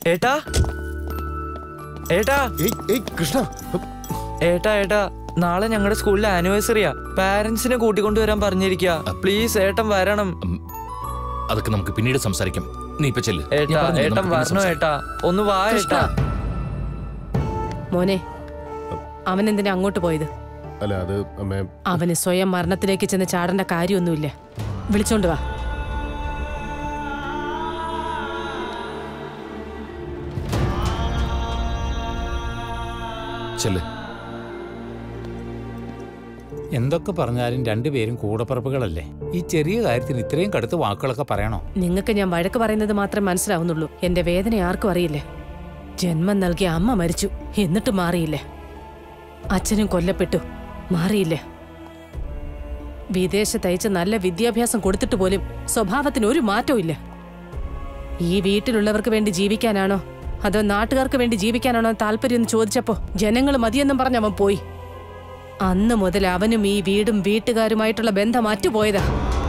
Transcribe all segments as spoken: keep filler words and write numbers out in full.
ഏട്ടാ ഏട്ടാ കൃഷ്ണ ഏട്ടാ ഏട്ടാ നാളെ ഞങ്ങളുടെ സ്കൂളിലെ ആനിവേഴ്സറിയാ. പാരന്റ്സിനെ കൂട്ടിക്കൊണ്ടുവരാൻ പറഞ്ഞിരിക്കാ. പ്ലീസ് ഏട്ടൻ വരണം. അതൊക്കെ നമുക്ക് പിന്നീട് സംസാരിക്കാം. നീ ഇപ്പൊ ചെല്ല്. ഏട്ടാ ഏട്ടൻ വരണോ ഏട്ടാ? ഒന്ന് വാ ഏട്ടാ. മോനെ, അവൻ എന്തിനാ അങ്ങോട്ട് പോയത്? അല്ല അത് അവന് സ്വയം മരണത്തിലേക്ക് ചെന്ന് ചാടേണ്ട കാര്യമൊന്നുമില്ല. വിളിച്ചോണ്ട് വാ. ചെല്ല്. എന്തൊക്കെ പറഞ്ഞാലും രണ്ടുപേരും കൂടപ്പറപ്പുകളല്ലേ. ഈ ചെറിയ കാര്യത്തിന് ഇത്രയും കടുത്ത വാക്കുകളൊക്കെ പറയണോ? നിങ്ങൾക്ക് ഞാൻ വഴക്ക് പറയുന്നത് മാത്രമേ മനസ്സിലാവുന്നുള്ളൂ. എന്റെ വേദന ആർക്കും അറിയില്ലേ. ജന്മം നൽകിയ അമ്മ മരിച്ചു, എന്നിട്ട് മാറിയില്ലേ. അച്ഛനും കൊല്ലപ്പെട്ടു, മാറിയില്ലേ. വിദേശത്തയച്ച് നല്ല വിദ്യാഭ്യാസം കൊടുത്തിട്ട് പോലും സ്വഭാവത്തിന് ഒരു മാറ്റവും ഇല്ല. ഈ വീട്ടിലുള്ളവർക്ക് വേണ്ടി ജീവിക്കാനാണോ അതോ നാട്ടുകാർക്ക് വേണ്ടി ജീവിക്കാനാണോ താല്പര്യം എന്ന് ചോദിച്ചപ്പോ ജനങ്ങൾ മതിയെന്നും പറഞ്ഞ് അവൻ പോയി. അന്ന് മുതൽ അവനും ഈ വീടും വീട്ടുകാരുമായിട്ടുള്ള ബന്ധം അറ്റുപോയതാ.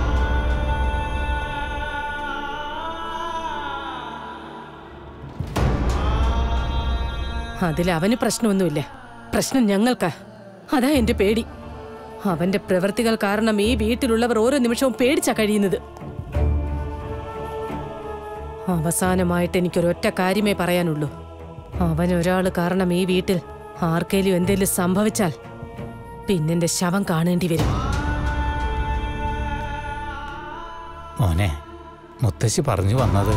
അതിൽ അവന് പ്രശ്നമൊന്നുമില്ല, പ്രശ്നം ഞങ്ങൾക്കാ. അതാ എന്റെ പേടി. അവന്റെ പ്രവൃത്തികൾ കാരണം ഈ വീട്ടിലുള്ളവർ ഓരോ നിമിഷവും പേടിച്ചാ കഴിയുന്നത്. അവസാനമായിട്ട് എനിക്കൊരൊറ്റ കാര്യമേ പറയാനുള്ളൂ. അവൻ ഒരാള് കാരണം ഈ വീട്ടിൽ ആർക്കേലും എന്തെങ്കിലും സംഭവിച്ചാൽ പിന്നെന്റെ ശവം കാണേണ്ടി വരും. മോനെ, മുത്തശ്ശി പറഞ്ഞു വന്നത്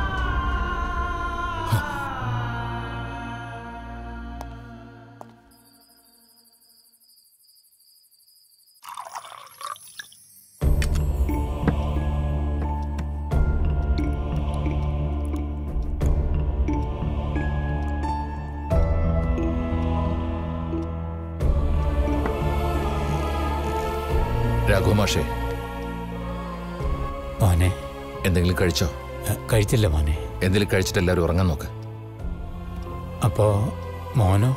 രാഘവ മാഷേ, മോനെ എന്തെങ്കിലും കഴിച്ചോ? കഴിച്ചില്ല മോനെ. എന്തെങ്കിലും കഴിച്ചിട്ട് എല്ലാവരും ഉറങ്ങാൻ നോക്ക്. അപ്പോ മോനോ?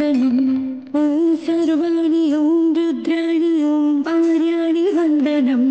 സർവാണി ഓം രുദ്രാണി ഓം പാര്യാണി വന്ദനം.